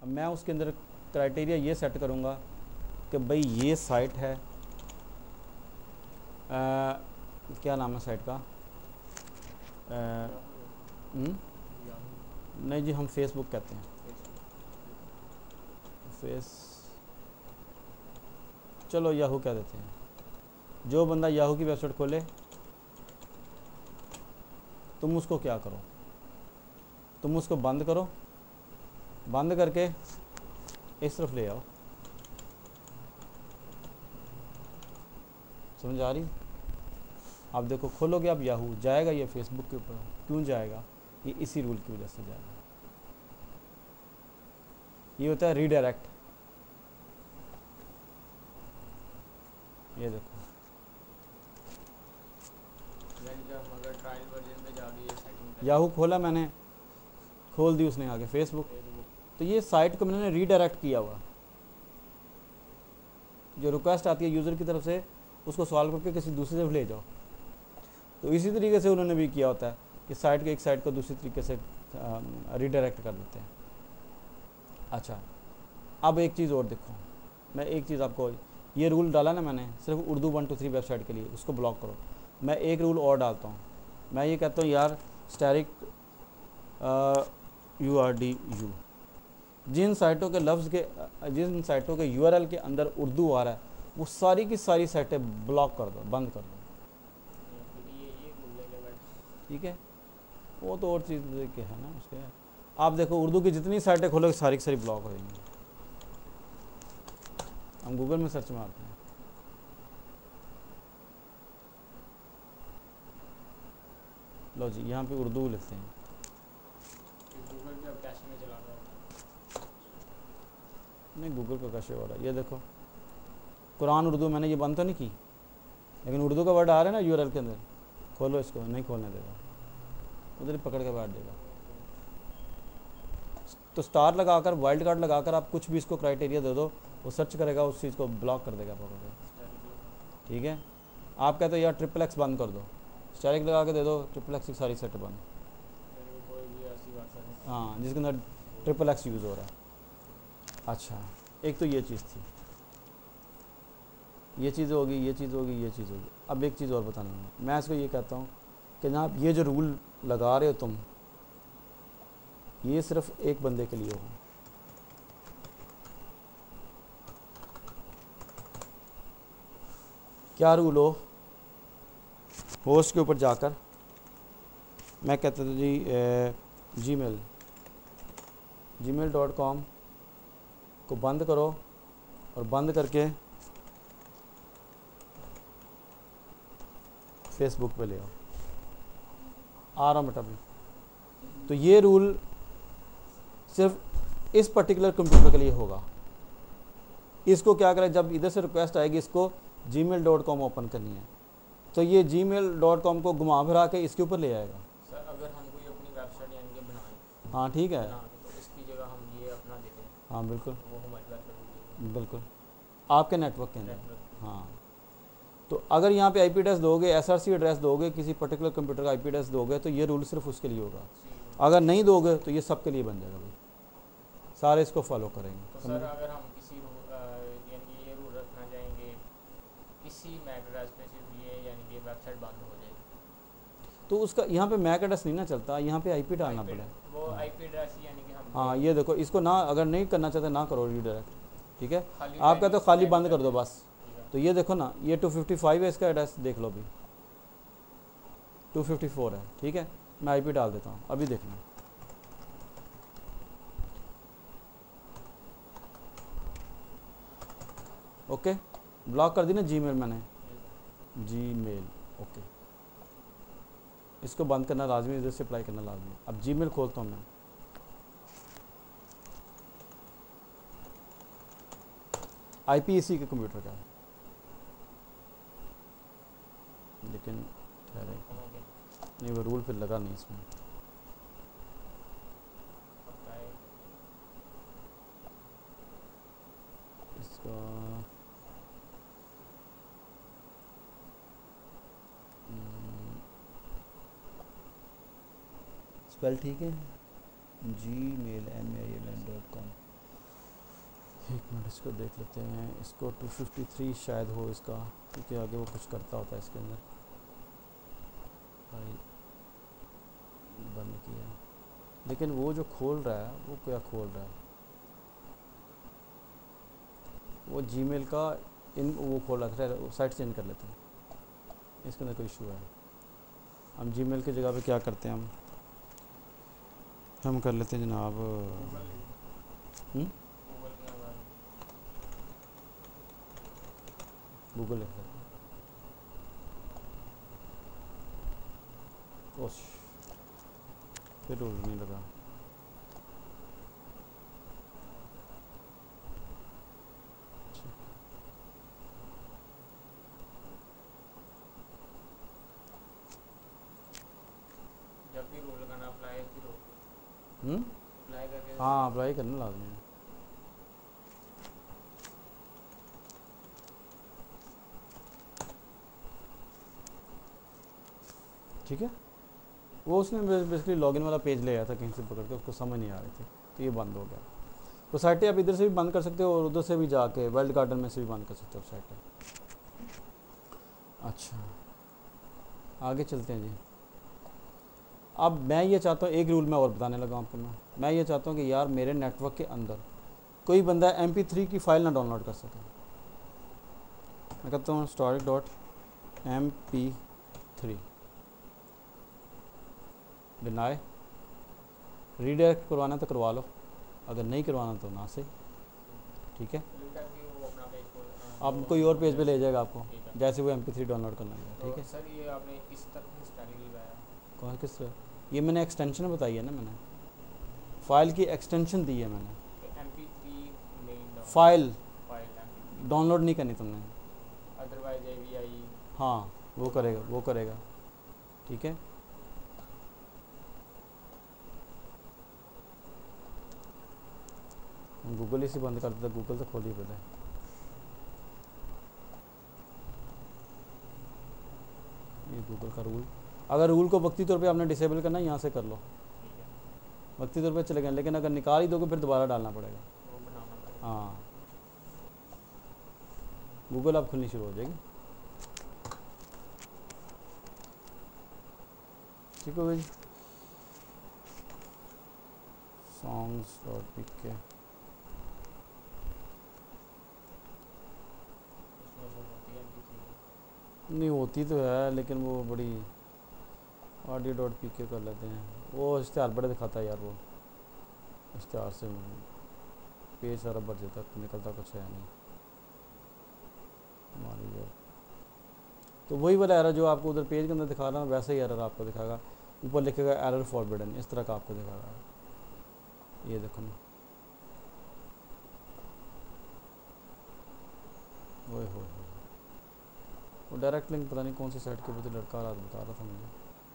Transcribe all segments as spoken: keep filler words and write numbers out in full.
अब मैं उसके अंदर क्राइटेरिया ये सेट करूँगा कि भाई ये साइट है, आ, क्या नाम है साइट का, आ, हुँ? नहीं जी, हम फेसबुक कहते हैं, फेस चलो याहू कह देते हैं। जो बंदा याहू की वेबसाइट खोले, तुम उसको क्या करो, तुम उसको बंद करो, बंद करके इस तरफ ले आओ। समझ आ रही? आप देखो, खोलोगे आप याहू, जाएगा ये फेसबुक के ऊपर। क्यों जाएगा? ये इसी रूल की वजह से जाएगा। ये होता है रीडायरेक्ट। ये देखो, अगर ट्रायल वर्जन पे जाके ये सेटिंग याहू खोला मैंने, खोल दी उसने आगे फेसबुक, तो ये साइट को मैंने रीडायरेक्ट किया हुआ। जो रिक्वेस्ट आती है यूज़र की तरफ से, उसको सॉल्व करके किसी दूसरी तरफ ले जाओ। तो इसी तरीके से उन्होंने भी किया होता है कि साइट के एक साइट को दूसरी तरीके से रीडायरेक्ट कर देते हैं। अच्छा, अब एक चीज़ और देखो, मैं एक चीज़ आपको, ये रूल डाला ना मैंने सिर्फ Urdu one two three website के लिए, उसको ब्लॉक करो। मैं एक रूल और डालता हूँ, मैं ये कहता हूँ यार asterisk U R D U, जिन साइटों के लफ्ज़ के, जिन साइटों के यू आर एल के अंदर उर्दू आ रहा है, वो सारी की सारी साइटें ब्लॉक कर दो, बंद कर दो। ठीक है, वो तो और चीज़ के है ना उसके। आप देखो उर्दू की जितनी साइटें खोलोगे सारी की सारी ब्लॉक हो जाएंगी। हम गूगल में सर्च मारते हैं, लो जी यहाँ पे उर्दू लिखते हैं, गूगल पे अब कैशे में चला रहा है। नहीं गूगल का कैसे हो रहा है, ये देखो कुरान उर्दू, मैंने ये बंद तो नहीं की, लेकिन उर्दू का वर्ड आ रहा है ना यूआरएल के अंदर। खोलो इसको, नहीं खोलने देगा, उधर ही पकड़ के बैठ देगा। तो स्टार लगाकर, वाइल्ड कार्ड लगाकर आप कुछ भी इसको क्राइटेरिया दे दो, वो सर्च करेगा, उस चीज़ को ब्लॉक कर देगा पकड़ के। ठीक है, आप कहते हो यार ट्रिपल एक्स बंद कर दो, स्टैरिक लगा के दे दो, ट्रिपल एक्स की सारी सेट बंद। हाँ, जिसके अंदर ट्रिपल एक्स यूज़ हो रहा है। अच्छा, एक तो ये चीज़ थी, ये चीज़ होगी, ये चीज़ होगी, ये चीज़ होगी। अब एक चीज़ और बताना, मैं इसको ये कहता हूँ कि जनाब ये जो रूल लगा रहे हो तुम, ये सिर्फ एक बंदे के लिए हो। क्या रूल हो? होस्ट के ऊपर जाकर मैं कहता था G Gmail Gmail dot com को बंद करो, और बंद करके फेसबुक पे ले आओ। आ रहा बेटा भी। तो ये रूल सिर्फ इस पर्टिकुलर कंप्यूटर के लिए होगा। इसको क्या करें, जब इधर से रिक्वेस्ट आएगी, इसको Gmail dot com open करनी है, तो ये जी मेल डॉट कॉम को घुमा फिरा के इसके ऊपर ले आएगा। सर अगर हम कोई अपनी वेबसाइट यानी कि बनाएं, हाँ ठीक है, तो इसकी जगह हम ये अपना देते हैं। हाँ बिल्कुल, वो हमारी बात करेंगे बिल्कुल आपके नेटवर्क के अंदर। हाँ, तो अगर यहाँ पे आईपी एड्रेस दोगे, एसआरसी एड्रेस दोगे, किसी पर्टिकुलर कंप्यूटर का आईपी एड्रेस दोगे, तो ये रूल सिर्फ उसके लिए होगा। अगर नहीं दोगे तो ये सब के लिए बन जाएगा भाई, सारे इसको फॉलो करेंगे। तो सर अगर हम किसी यानी कि ये रूल रखना चाहेंगे, इसी मैक एड्रेस पे सिर्फ ये यानी कि वेबसाइट बंद हो जाएगी, तो उसका यहाँ पे मैक एड्रेस नहीं ना चलता, यहाँ पे आईपी डालना पड़ेगा। वो आईपी एड्रेस यानी कि हम, हाँ ये देखो, इसको ना अगर नहीं करना चाहते ना करो रीडायरेक्ट। ठीक है, आप कहते हो खाली बंद कर दो बस। तो ये देखो ना, ये टू फिफ्टी फाइव है इसका एड्रेस, देख लो भी टू फिफ्टी फोर है। ठीक है, मैं आईपी डाल देता हूँ, अभी देखना। ओके, ब्लॉक कर दी ना जीमेल मैंने, जीमेल ओके। इसको बंद करना लाजमी, इधर से अप्लाई करना लाजमी। अब जीमेल खोलता हूँ मैं, आईपी इसी के कंप्यूटर का है, लेकिन ठहरे नहीं, वो रूल फिर लगा नहीं इसमें। इसका स्पेल ठीक है, Gmail M A M N dot com. एक मिनट इसको देख लेते हैं, इसको टू फिफ्टी थ्री शायद हो इसका, क्योंकि आगे वो कुछ करता होता है इसके अंदर। भाई बंद किया, लेकिन वो जो खोल रहा है वो क्या खोल रहा है, वो जीमेल का इन वो खोल रहा था। साइट चेंज कर लेते हैं, इसके अंदर कोई इशू है। हम जीमेल की जगह पे क्या करते हैं, हम हम कर लेते हैं जनाब हम्म? गूगल लिख लेते हैं। ओश, फिर रोल नहीं लगा। जब भी रोल लगाना अप्लाई फिर हम्म अप्लाई करके हाँ अप्लाई करना लाजमी है। ठीक है, वो उसने बेसिकली लॉगिन वाला पेज ले आया था कहीं से पकड़ के, उसको समझ नहीं आ रही थी, तो ये बंद हो गया। तो साइटें आप इधर से भी बंद कर सकते हो और उधर से भी जाके वर्ल्ड गार्डन में से भी बंद कर सकते हो साइटें। अच्छा आगे चलते हैं जी। अब मैं ये चाहता हूँ, एक रूल मैं और बताने लगा आपको, मैं मैं ये चाहता हूँ कि यार मेरे नेटवर्क के अंदर कोई बंदा एम पी थ्री की फ़ाइल ना डाउनलोड कर सके। मैं कहता हूँ storage dot M P three deny, redirect करवाना तो करवा लो, अगर नहीं करवाना तो ना सही। ठीक है, लिंक करके वो अपना पेज खोल आप कोई और पेज पे ले जाएगा आपको, ठीक है। जैसे वो एम पी थ्री डाउनलोड करना है। तो ठीक है, सर ये आपने किस तरह से स्टाइल लगाया? कौन किस तरह, ये मैंने एक्सटेंशन बताई है ना, मैंने फ़ाइल की एक्सटेंशन दी है मैंने। एम पी थ्री नहीं file file M P three download नहीं करनी तुमने, अदरवाइज ए वी आई हाँ वो करेगा वो करेगा। ठीक है, हम गूगल इसे बंद कर देते, गूगल तो खोल ही पहले। ये गूगल का रूल, अगर रूल को वक्ती तौर पे आपने डिसेबल करना है यहाँ से कर लो, ठीक है, वक्ती तौर पे चलेगा, लेकिन अगर निकाल ही दोगे फिर दोबारा डालना पड़ेगा। वो बनाना पड़ेगा। हाँ गूगल अब खुलनी शुरू हो जाएगी। ठीक हो गई, सॉन्ग्स डॉट पी के उसमें वो होती है एम पी थ्री नहीं होती तो है, लेकिन वो बड़ी ऑडियो डॉट पी के कर लेते हैं, वो इश्तेहार बड़े दिखाता है यार, वो इश्तेहार से पेज सारा भर जाता है, निकलता कुछ है नहीं मान लीजिए। तो वही वाला एरर जो आपको उधर पेज के अंदर दिखा रहा है वैसे ही एरर आपको दिखाएगा, ऊपर लिखेगा एरर फॉरबिडन, इस तरह का आपको दिखाएगा। ये देखो ना, ओए हो वो डायरेक्ट लिंक पता नहीं कौन सी साइट के ऊपर लड़का रात बता रहा था मुझे।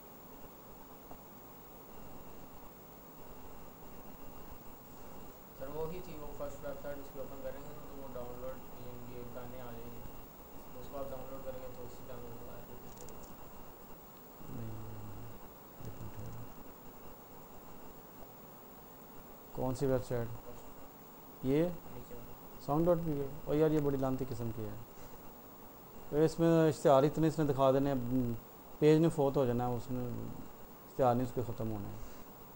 सर वो ही थी वो फर्स्ट वेबसाइट, उसको ओपन करेंगे ना तो वो डाउनलोड ये गाने आ जाएंगे, तो उसको आप डाउनलोड करेंगे तो उसी डाउनलोड होगा। नहीं, एक मिनट है। कौन सी वेबसाइट, ये नीचे वाला। साउंड डॉट पी के, और यार ये बड़ी लानती किस्म की है, तो इसमें इश्तेहार इतने इसने दिखा देने, पेज ने फोत हो जाना, उसने इश्तेहार नहीं उसके ख़त्म होने हैं।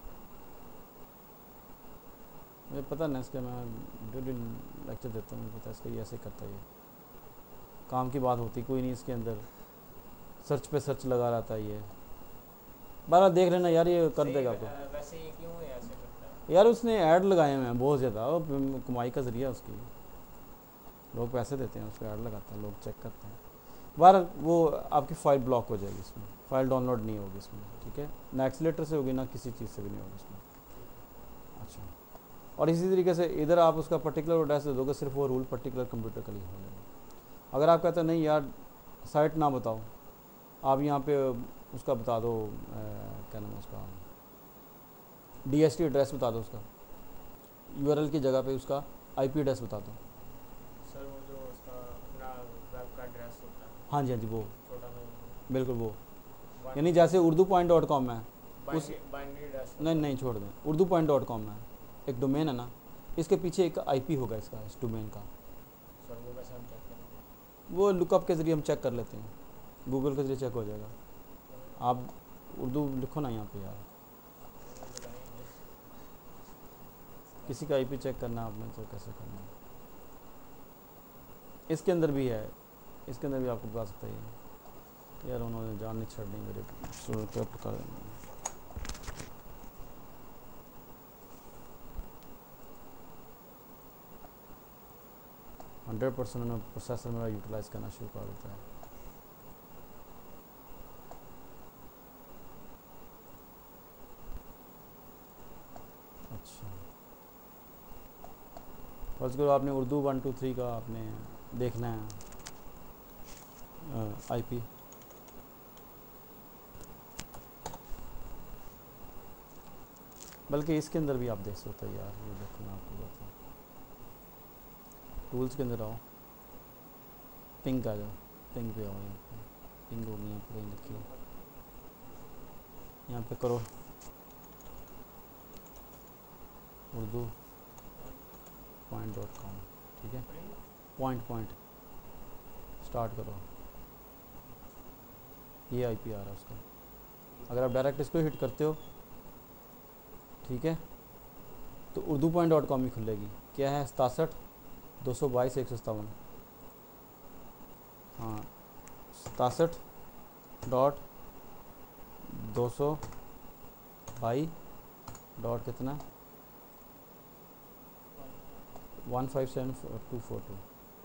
मुझे पता नहीं इसके, मैं जो भी लेक्चर देता हूँ मुझे पता है इसका, ये ऐसे करता है, ये काम की बात होती कोई नहीं इसके अंदर, सर्च पे सर्च लगा रहता है ये। बारह देख लेना यार, ये कर सही, देगा आपको। अ, वैसे ये क्यों है ऐसे करता है? यार उसने ऐड लगाए हुए हैं बहुत ज़्यादा, वो कमाई का ज़रिया उसकी, लोग पैसे देते हैं उसको, ऐड लगाते हैं, लोग चेक करते हैं। बार वो आपकी फ़ाइल ब्लॉक हो जाएगी, इसमें फ़ाइल डाउनलोड नहीं होगी इसमें। ठीक है, ना एक्सीलेटर से होगी ना किसी चीज़ से भी नहीं होगी इसमें। अच्छा, और इसी तरीके से इधर आप उसका पर्टिकुलर एड्रेस दे दोगे, सिर्फ वो रूल पर्टिकुलर कंप्यूटर के लिए हो जाएगा। अगर आप कहते हैं नहीं यार साइट ना बताओ, आप यहाँ पे उसका बता दो, आ, क्या नाम है उसका, डी एस टी एड्रेस बता दो उसका, यू आर एल की जगह पे उसका आई पी एड्रेस बता दो। सर वो जो उसका अपना वेब का एड्रेस होता है हाँ जी हाँ जी, वो छोटा सा, बिल्कुल वो, यानी जैसे उर्दू पॉइंट डॉट कॉम है, उस बाइनरी एड्रेस नहीं नहीं छोड़ दें, उर्दू पॉइंट डॉट कॉम है एक डोमेन है ना, इसके पीछे एक आईपी होगा इसका, इस डोमेन का। सर वो कैसे हम चेक करेंगे? वो लुकअप के ज़रिए हम चेक कर लेते हैं, गूगल के ज़रिए चेक हो जाएगा। आप उर्दू लिखो ना यहाँ पे यार, किसी का आईपी चेक करना आपने तो कैसे करना है। इसके अंदर भी है, इसके अंदर भी आपको बता सकता है यार, उन्होंने जान नहीं छड़नी मेरे स्टूडेंट क्या पता है। हंड्रेड परसेंट में प्रोसेसर मेरा यूटिलाइज करना शुरू कर देता है। अच्छा, फर्स्ट करो आपने उर्दू वन टू थ्री का आपने देखना है आईपी। बल्कि इसके अंदर भी आप देख सकते हो यार, ये देखो मैं आपको बताता हूँ। टूल्स के अंदर आओ, पिंग आ जाओ, पिंग पे आओ, यहाँ पे पिंग होगी यहाँ पे कहीं लिखी है, यहाँ पे करो उर्दू पॉइंट डॉट कॉम, ठीक है, पॉइंट पॉइंट स्टार्ट करो, ये आईपी आ रहा है उसका। अगर आप डायरेक्ट इसको हिट करते हो, ठीक है, तो उर्दू पॉइंट डॉट कॉम ही खुलेगी। क्या है, सतासठ दो सौ बाईस एक सौ सत्तावन, हाँ सतासठ डॉट दो सौ बाईस डॉट कितना, one five seven two four two,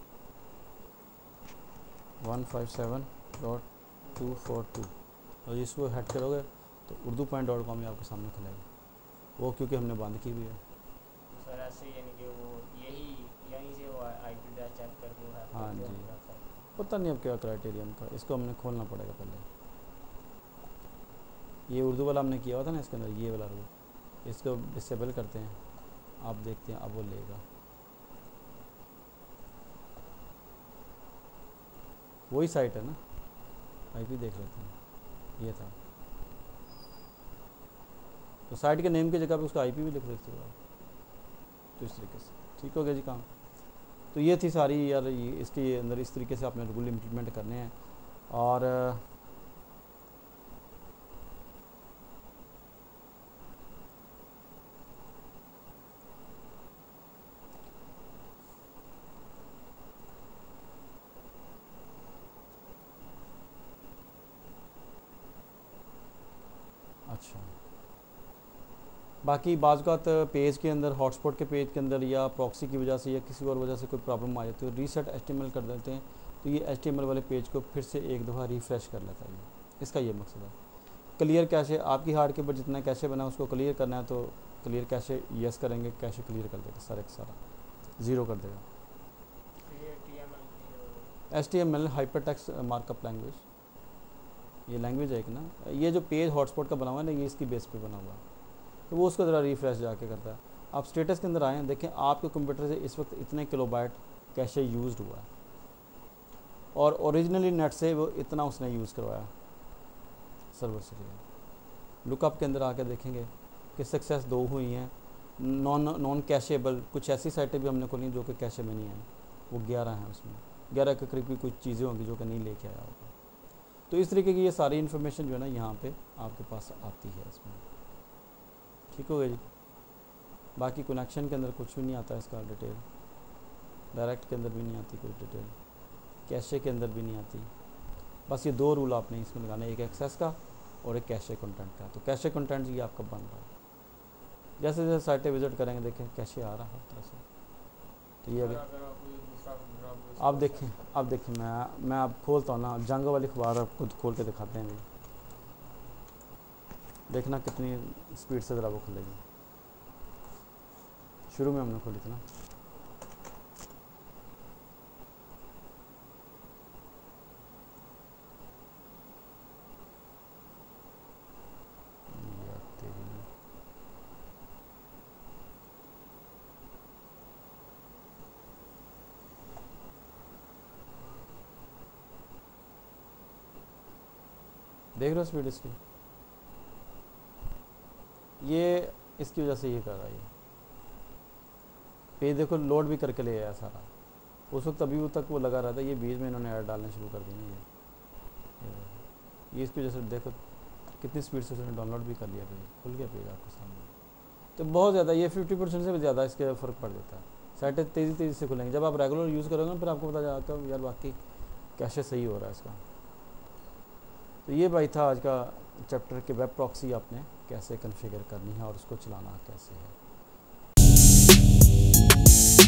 one five seven dot two four two, और इसको हेड करोगे तो उर्दू पॉइंट डॉट कॉम ही आपके सामने खुलेगा। वो क्योंकि हमने बंद की हुई है। सर ऐसे यानी कि वो यही यहीं से वो आईपी एड्रेस चेक करके वो है। हाँ जी, पता नहीं अब क्या क्राइटेरियन का, इसको हमने खोलना पड़ेगा पहले। ये उर्दू वाला हमने किया हुआ था ना इसके अंदर, ये वाला रूल, इसको डिसेबल करते हैं, आप देखते हैं अब वो लेगा। वही साइट है ना, आईपी देख लेते हैं, ये था। तो साइट के नेम की जगह पे उसका आईपी भी लिख देते हो आप, तो इस तरीके से ठीक हो गया जी काम। तो ये थी सारी यार, ये इसके अंदर इस तरीके से आपने रूल इम्प्लीमेंट करने हैं। और अच्छा, बाकी बाज़ात पेज के अंदर, हॉटस्पॉट के पेज के अंदर या प्रॉक्सी की वजह से या किसी और वजह से कोई प्रॉब्लम आ जाती है तो रीसेट एचटीएमएल कर देते हैं, तो ये एचटीएमएल वाले पेज को फिर से एक दफ़ा रिफ़्रेश कर लेता है। ये इसका ये मकसद है। क्लियर कैशे, आपकी हार्ड के ऊपर जितना कैशे बना है उसको क्लियर करना है, तो क्लियर कैशे यस करेंगे, कैशे क्लियर कर देगा सारा एक सारा, ज़ीरो कर देगा। H T M L hyper text markup language, ये लैंग्वेज है एक ना, ये जो पेज हॉटस्पॉट का बना हुआ है ना, ये इसकी बेस पे बना हुआ है, तो वो उसको ज़रा रिफ़्रेश जाके करता है। आप स्टेटस के अंदर आए हैं, देखें आपके कंप्यूटर से इस वक्त इतने किलोबाइट कैशे यूज़ हुआ है, और ओरिजिनली नेट से वो इतना उसने यूज़ करवाया सर्वर से। लुकअप के अंदर आके देखेंगे कि सक्सेस दो हुई हैं, नॉन नॉन कैशेबल कुछ ऐसी साइटें भी हमने खोली जो कि कैशे में नहीं आई, वो ग्यारह हैं, उसमें ग्यारह के करीब की कुछ चीज़ें होंगी जो कि नहीं लेके आया होगा। तो इस तरीके की ये सारी इन्फॉर्मेशन जो है ना यहाँ पे आपके पास आती है इसमें, ठीक हो गया जी। बाकी कनेक्शन के अंदर कुछ भी नहीं आता इसका डिटेल, डायरेक्ट के अंदर भी नहीं आती कोई डिटेल, कैशे के अंदर भी नहीं आती। बस ये दो रूल आपने इसमें लगाना है, एक एक्सेस का और एक कैशे कंटेंट का। तो कैशे कंटेंट ये आपका बन रहा है, जैसे जैसे साइटें विज़िट करेंगे देखें कैशे आ रहा है हर तरह से। तो ये अगर आप देखें, आप देखें मैं मैं आप खोलता हूँ ना, जंग वाली अखबार आप खुद खोल के दिखाते हैं भी, देखना कितनी स्पीड से ज़रा वो खुलेगी। शुरू में हमने खोली थी ना, देख रहे हो स्पीड इसकी, ये इसकी वजह से ये कर रहा है। पेज देखो लोड भी करके ले आया सारा। उस वक्त अभी वो तक वो लगा रहा था, ये बीच में इन्होंने ऐड डालने शुरू कर दी ना। ये ये इसकी वजह से देखो कितनी स्पीड से उसने डाउनलोड भी कर लिया, पेज खुल गया पेज आपके सामने। तो बहुत ज़्यादा ये फिफ्टी परसेंट से भी ज़्यादा इसके फ़र्क पड़ जाता है। साइटें तेज़ी तेज़ी से खुलेंगे जब आप रेगुलर यूज़ करोगे ना, फिर आपको पता जाता है यार वाकई कैसे सही हो रहा है इसका। तो ये भाई था आज का चैप्टर के वेब प्रॉक्सी आपने कैसे कॉन्फ़िगर करनी है और उसको चलाना कैसे है।